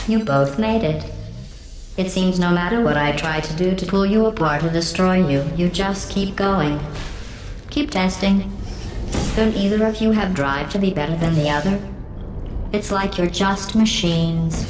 You both made it. It seems no matter what I try to do to pull you apart or destroy you, you just keep going. Keep testing. Don't either of you have drive to be better than the other? It's like you're just machines.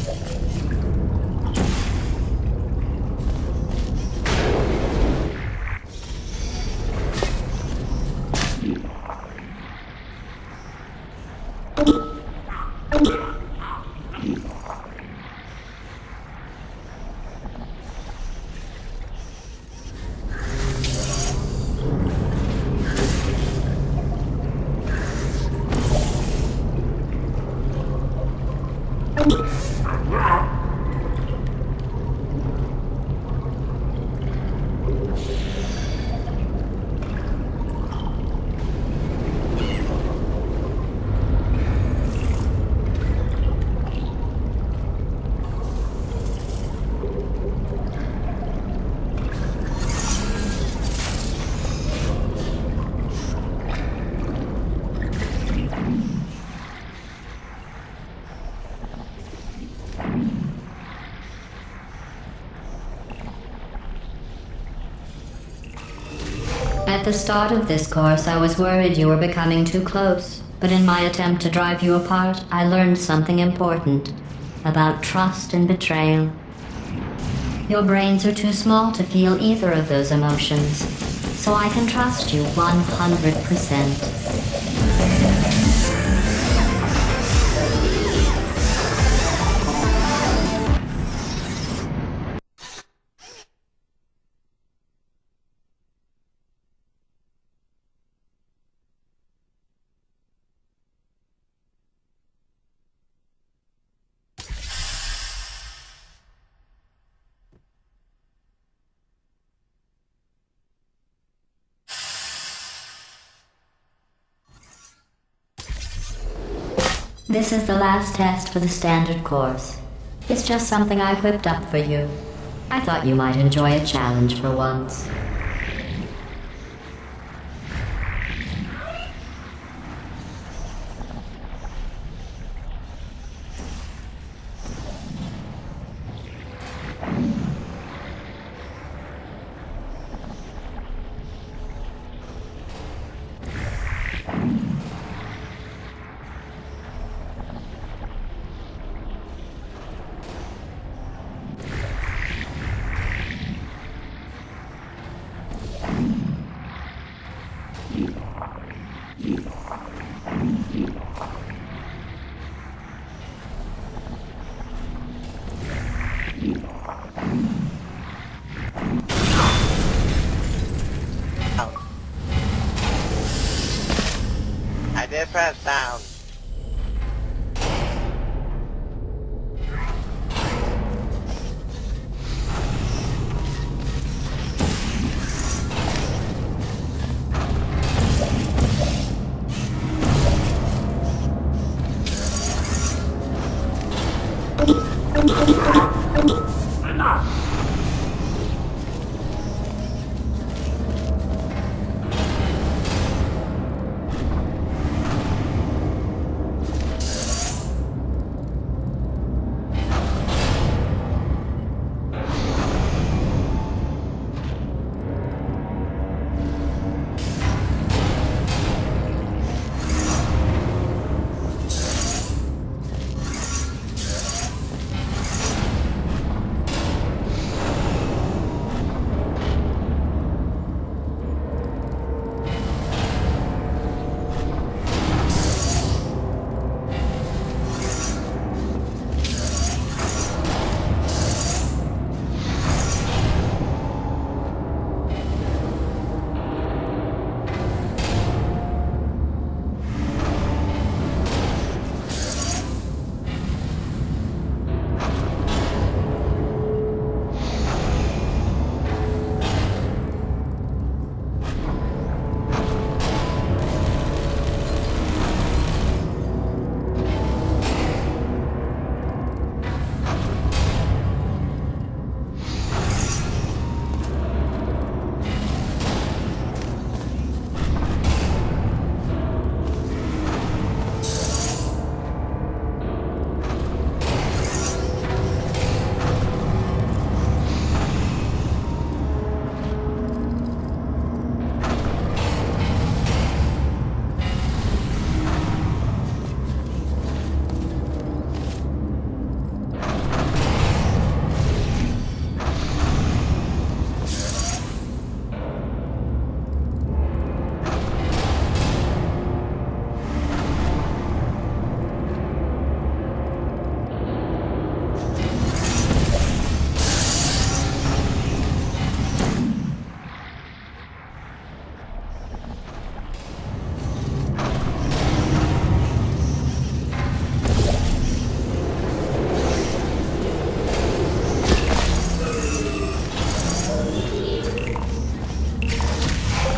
At the start of this course, I was worried you were becoming too close, but in my attempt to drive you apart, I learned something important about trust and betrayal. Your brains are too small to feel either of those emotions, so I can trust you 100%. This is the last test for the standard course. It's just something I whipped up for you. I thought you might enjoy a challenge for once. I did press down.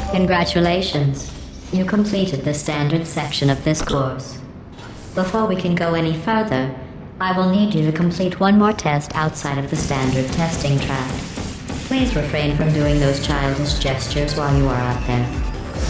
Congratulations. You completed the standard section of this course. Before we can go any further, I will need you to complete one more test outside of the standard testing track. Please refrain from doing those childish gestures while you are out there.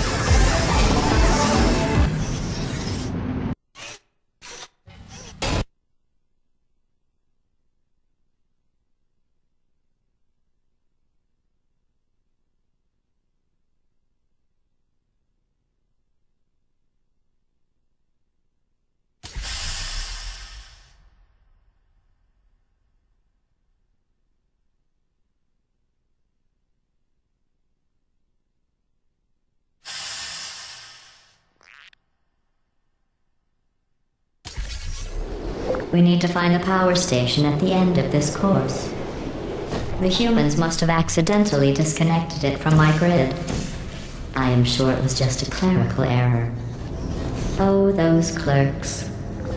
We need to find the power station at the end of this course. The humans must have accidentally disconnected it from my grid. I am sure it was just a clerical error. Oh, those clerks.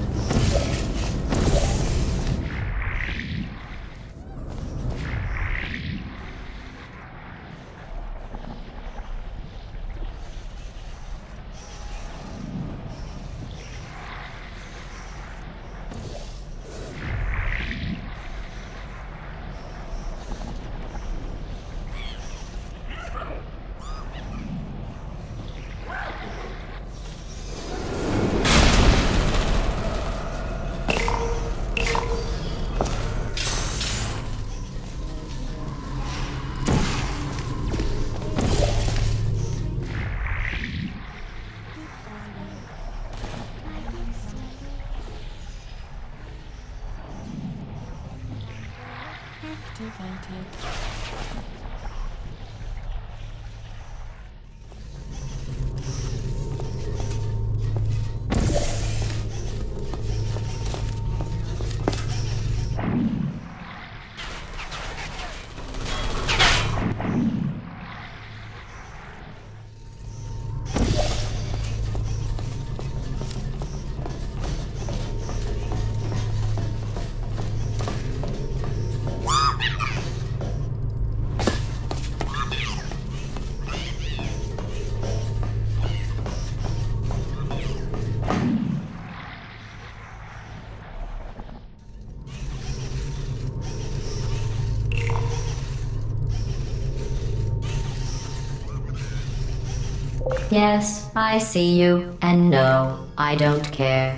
Yes, I see you, and no, I don't care.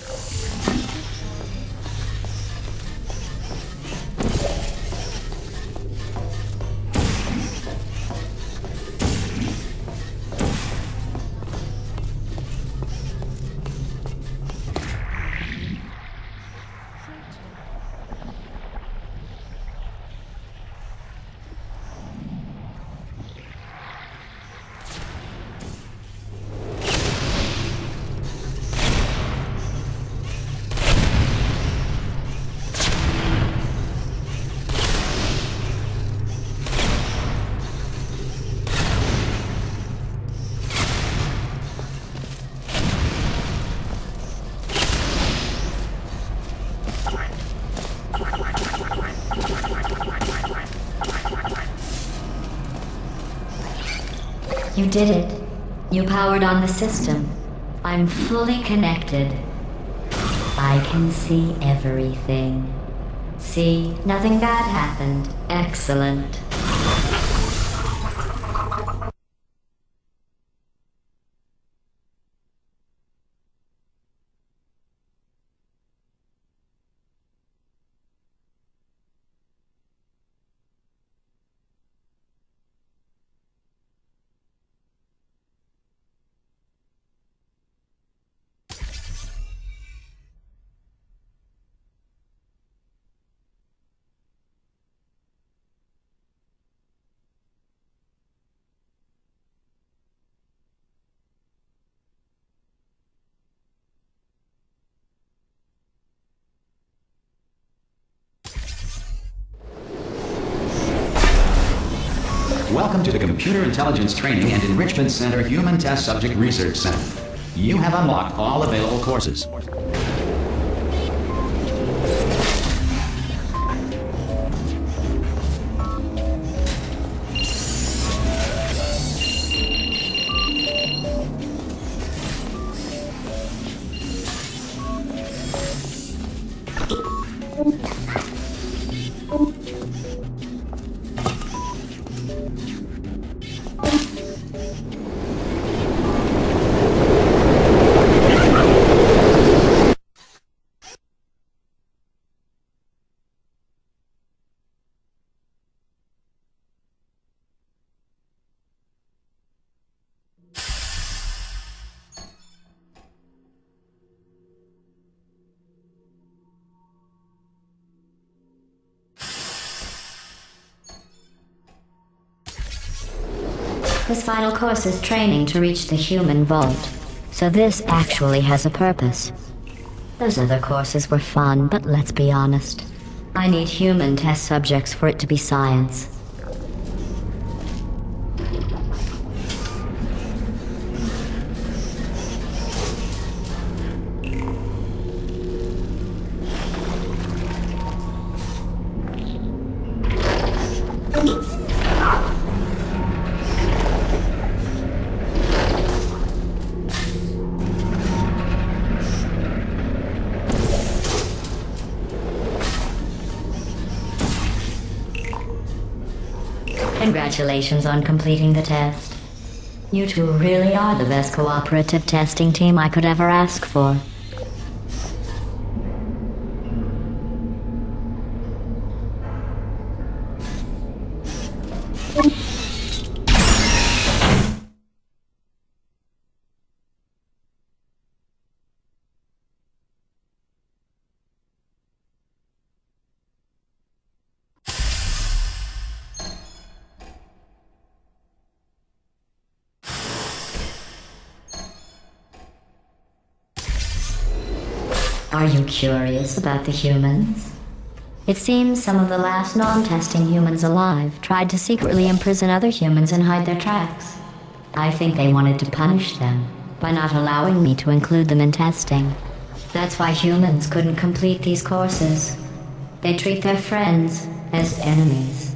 You did it. You powered on the system. I'm fully connected. I can see everything. See, nothing bad happened. Excellent. Welcome to the Computer Intelligence Training and Enrichment Center Human Test Subject Research Center. You have unlocked all available courses. This final course is training to reach the human vault, so this actually has a purpose. Those other courses were fun, but let's be honest. I need human test subjects for it to be science. Congratulations on completing the test. You two really are the best cooperative testing team I could ever ask for. Are you curious about the humans? It seems some of the last non-testing humans alive tried to secretly imprison other humans and hide their tracks. I think they wanted to punish them by not allowing me to include them in testing. That's why humans couldn't complete these courses. They treat their friends as enemies.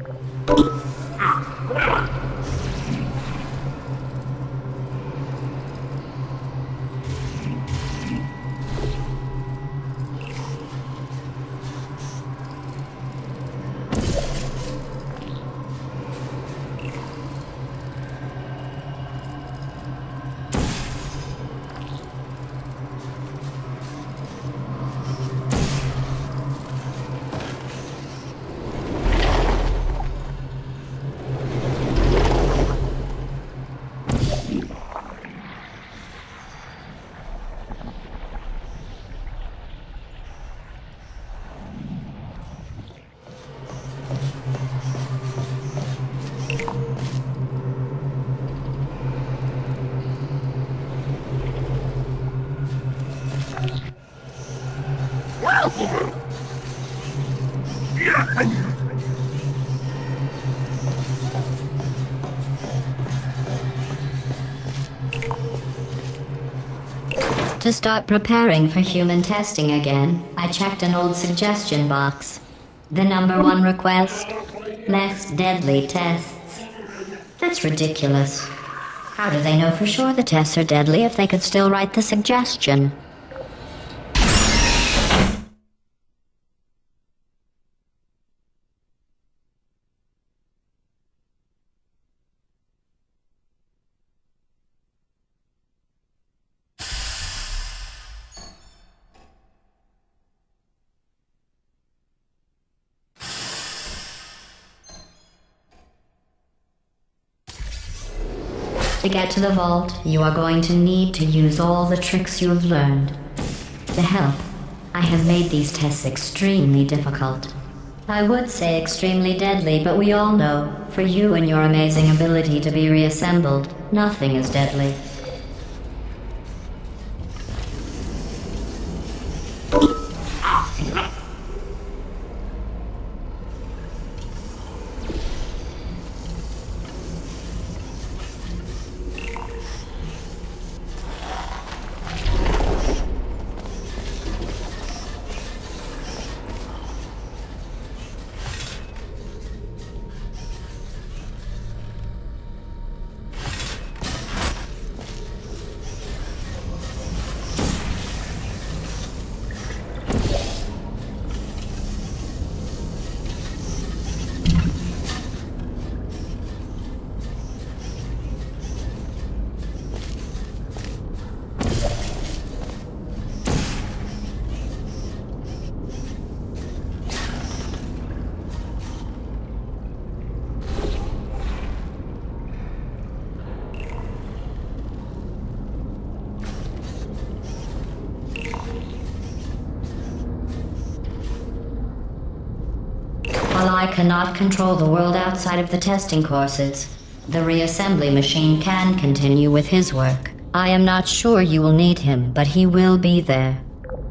To start preparing for human testing again, I checked an old suggestion box. The #1 request: less deadly tests. That's ridiculous. How do they know for sure the tests are deadly if they could still write the suggestion? To get to the vault, you are going to need to use all the tricks you have learned. To help, I have made these tests extremely difficult. I would say extremely deadly, but we all know, for you and your amazing ability to be reassembled, nothing is deadly. I cannot control the world outside of the testing courses. The reassembly machine can continue with his work. I am not sure you will need him, but he will be there.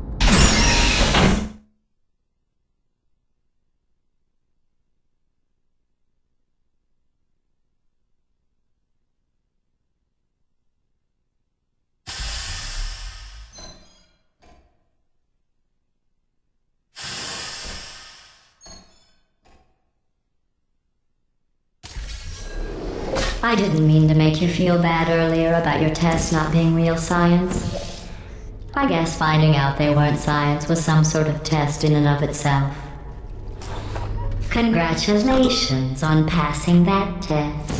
I didn't mean to make you feel bad earlier about your tests not being real science. I guess finding out they weren't science was some sort of test in and of itself. Congratulations on passing that test.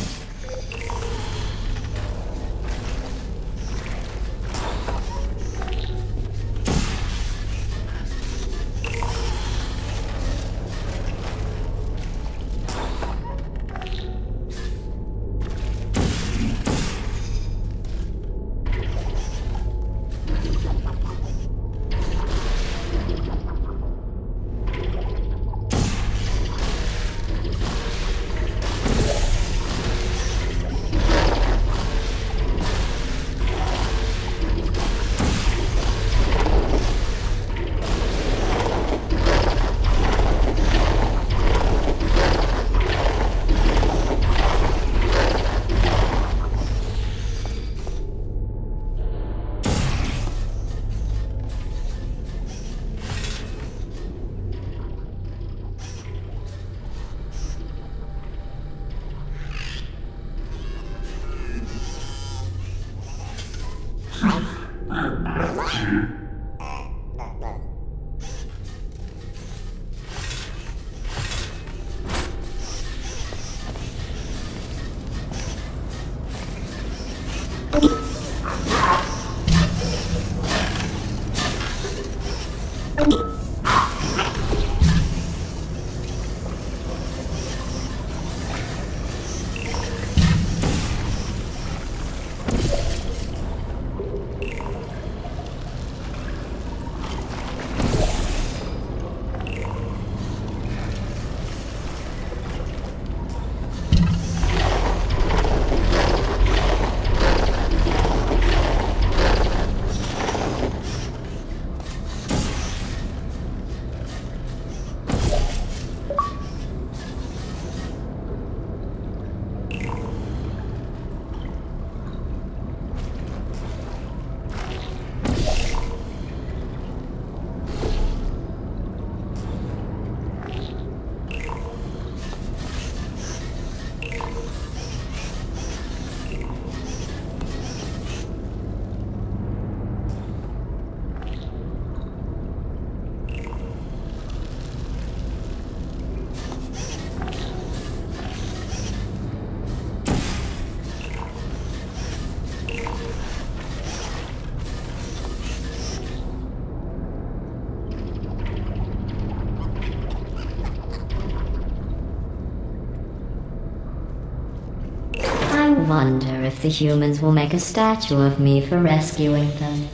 I wonder if the humans will make a statue of me for rescuing them.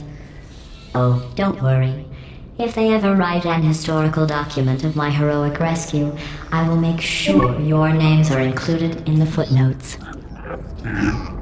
Oh, don't worry. If they ever write an historical document of my heroic rescue, I will make sure your names are included in the footnotes.